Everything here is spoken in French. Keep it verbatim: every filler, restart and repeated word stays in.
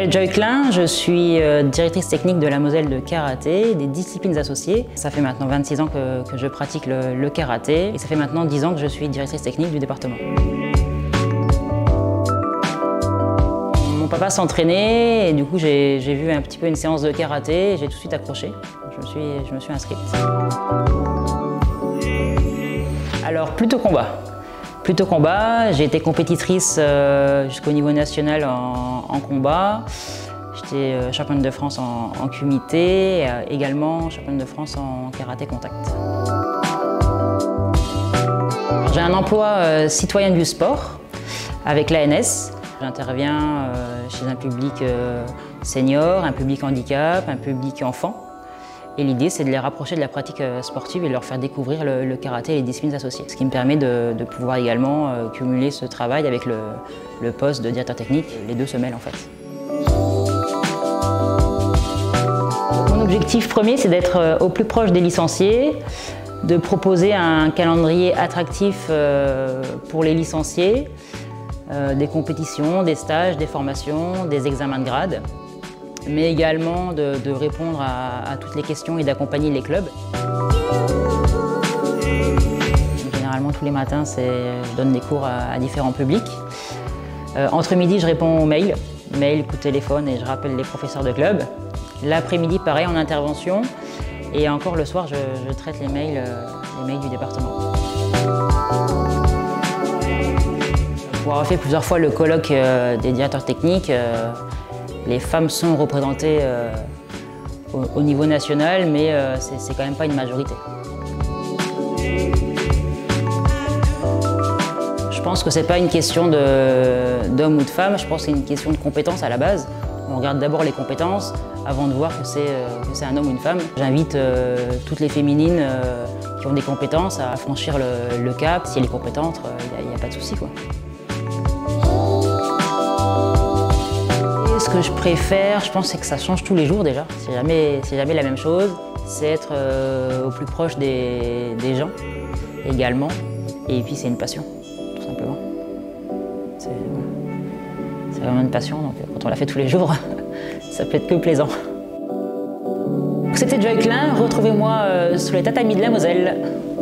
m'appelle Joy Klein, je suis directrice technique de la Moselle de karaté, des disciplines associées. Ça fait maintenant vingt-six ans que, que je pratique le, le karaté et ça fait maintenant dix ans que je suis directrice technique du département. Mon papa s'entraînait et du coup j'ai vu un petit peu une séance de karaté et j'ai tout de suite accroché. Je me suis, je me suis inscrite. Alors plutôt combat. Plutôt combat, j'ai été compétitrice euh, jusqu'au niveau national en, en combat. J'étais euh, championne de France en, en kumité et euh, également championne de France en karaté contact. J'ai un emploi euh, citoyen du sport avec l'A N S. J'interviens euh, chez un public euh, senior, un public handicap, un public enfant. Et l'idée, c'est de les rapprocher de la pratique sportive et de leur faire découvrir le, le karaté et les disciplines associées. Ce qui me permet de, de pouvoir également euh, cumuler ce travail avec le, le poste de directeur technique. Les deux se mêlent en fait. Mon objectif premier, c'est d'être au plus proche des licenciés, de proposer un calendrier attractif euh, pour les licenciés, euh, des compétitions, des stages, des formations, des examens de grade, mais également de, de répondre à, à toutes les questions et d'accompagner les clubs. Généralement, tous les matins, je donne des cours à, à différents publics. Euh, entre midi, je réponds aux mails, mails, coups de téléphone et je rappelle les professeurs de club. L'après-midi, pareil, en intervention. Et encore le soir, je, je traite les mails, euh, les mails du département. Pour avoir fait plusieurs fois le colloque euh, des directeurs techniques, euh, les femmes sont représentées euh, au, au niveau national, mais euh, c'est quand même pas une majorité. Je pense que c'est pas une question d'homme ou de femme, je pense que c'est une question de compétence à la base. On regarde d'abord les compétences avant de voir que c'est euh, un homme ou une femme. J'invite euh, toutes les féminines euh, qui ont des compétences à franchir le, le cap. Si elle est compétente, il n'y a, a pas de souci, quoi. Ce que je préfère, je pense, c'est que ça change tous les jours déjà. C'est jamais, c'est jamais la même chose. C'est être euh, au plus proche des, des gens également. Et puis c'est une passion, tout simplement. C'est voilà. Vraiment une passion, donc quand on la fait tous les jours, ça peut être que plaisant. C'était Joy Klein, retrouvez-moi euh, sur les tatamis de la Moselle.